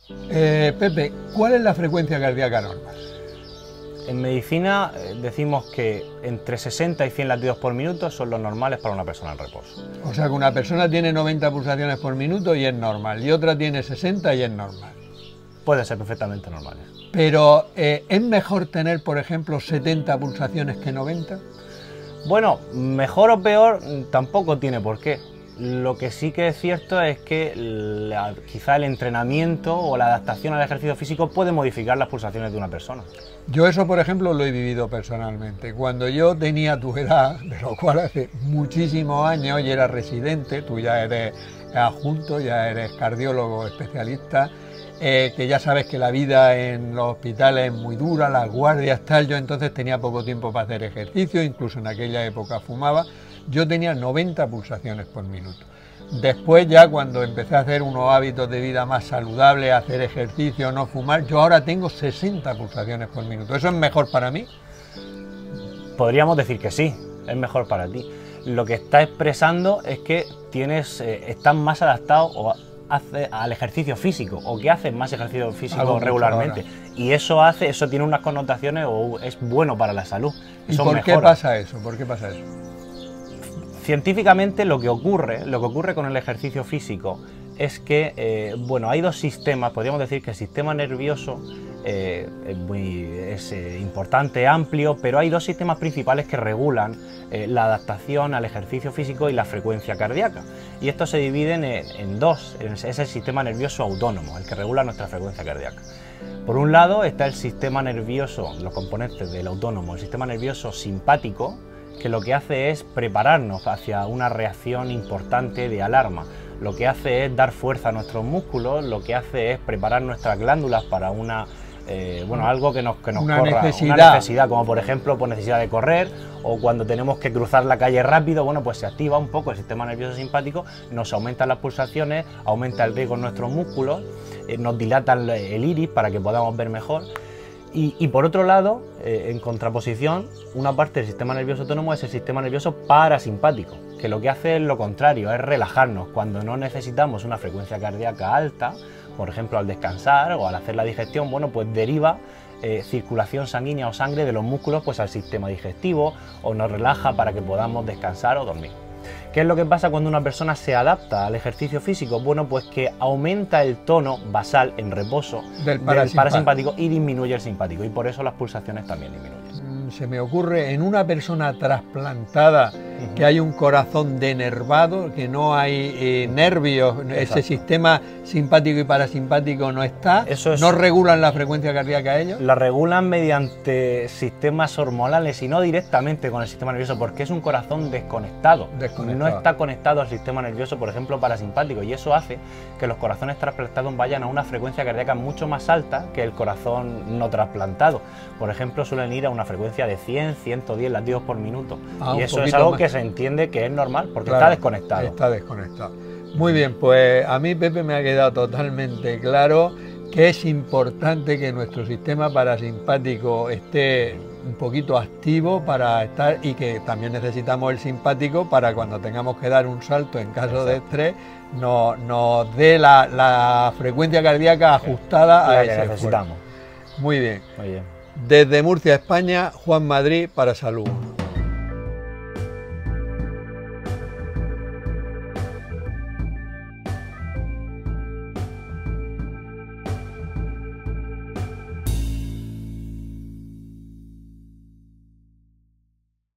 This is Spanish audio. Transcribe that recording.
Pepe, ¿cuál es la frecuencia cardíaca normal? En medicina decimos que entre 60 y 100 latidos por minuto son los normales para una persona en reposo. O sea que una persona tiene 90 pulsaciones por minuto y es normal, y otra tiene 60 y es normal. Pueden ser perfectamente normales. Pero, ¿es mejor tener, por ejemplo, 70 pulsaciones que 90? Bueno, mejor o peor tampoco tiene por qué. Lo que sí que es cierto es que quizá el entrenamiento o la adaptación al ejercicio físico puede modificar las pulsaciones de una persona. Yo eso, por ejemplo, lo he vivido personalmente. Cuando yo tenía tu edad, de lo cual hace muchísimos años, y era residente, tú ya eres adjunto, ya eres cardiólogo especialista, que ya sabes que la vida en los hospitales es muy dura, las guardias, tal. Yo entonces tenía poco tiempo para hacer ejercicio, incluso en aquella época fumaba. Yo tenía 90 pulsaciones por minuto. Después ya cuando empecé a hacer unos hábitos de vida más saludables, hacer ejercicio, no fumar, yo ahora tengo 60 pulsaciones por minuto. ¿Eso es mejor para mí? Podríamos decir que sí, es mejor para ti. Lo que está expresando es que estás más adaptado al ejercicio físico, o que haces más ejercicio físico regularmente. Y eso tiene unas connotaciones o es bueno para la salud. ¿Y por qué pasa eso? ¿Por qué pasa eso? Científicamente lo que ocurre con el ejercicio físico es que, hay dos sistemas. Podríamos decir que el sistema nervioso es importante, amplio, pero hay dos sistemas principales que regulan la adaptación al ejercicio físico y la frecuencia cardíaca. Y estos se dividen en dos. Es el sistema nervioso autónomo, el que regula nuestra frecuencia cardíaca. Por un lado está el sistema nervioso, los componentes del autónomo, el sistema nervioso simpático, que lo que hace es prepararnos hacia una reacción importante de alarma. Lo que hace es dar fuerza a nuestros músculos, lo que hace es preparar nuestras glándulas para algo que nos una corra, necesidad. una necesidad, como por ejemplo necesidad de correr, o cuando tenemos que cruzar la calle rápido, pues se activa un poco el sistema nervioso simpático, nos aumentan las pulsaciones, aumenta el riesgo en nuestros músculos, nos dilata el iris para que podamos ver mejor. Y por otro lado, en contraposición, una parte del sistema nervioso autónomo es el sistema nervioso parasimpático, que lo que hace es lo contrario, es relajarnos. Cuando no necesitamos una frecuencia cardíaca alta, por ejemplo al descansar o al hacer la digestión, pues deriva circulación sanguínea o sangre de los músculos pues al sistema digestivo, o nos relaja para que podamos descansar o dormir. ¿Qué es lo que pasa cuando una persona se adapta al ejercicio físico? Pues que aumenta el tono basal en reposo del parasimpático y disminuye el simpático, y por eso las pulsaciones también disminuyen. Se me ocurre, en una persona trasplantada, que hay un corazón denervado, que no hay nervios, ese sistema simpático y parasimpático no está, ¿no regulan la frecuencia cardíaca ellos? La regulan mediante sistemas hormonales y no directamente con el sistema nervioso, porque es un corazón desconectado. No está conectado al sistema nervioso, por ejemplo, parasimpático, y eso hace que los corazones trasplantados vayan a una frecuencia cardíaca mucho más alta que el corazón no trasplantado. Por ejemplo, suelen ir a una frecuencia de 100, 110 latidos por minuto, y eso es algo que se entiende que es normal, porque está desconectado. Está desconectado. Muy bien, pues a mí, Pepe, me ha quedado totalmente claro que es importante que nuestro sistema parasimpático esté un poquito activo para estar, y que también necesitamos el simpático para cuando tengamos que dar un salto en caso de estrés, nos dé la frecuencia cardíaca ajustada a ese necesitamos. Muy bien. Muy bien. Desde Murcia, España, Juan Madrid para Salud.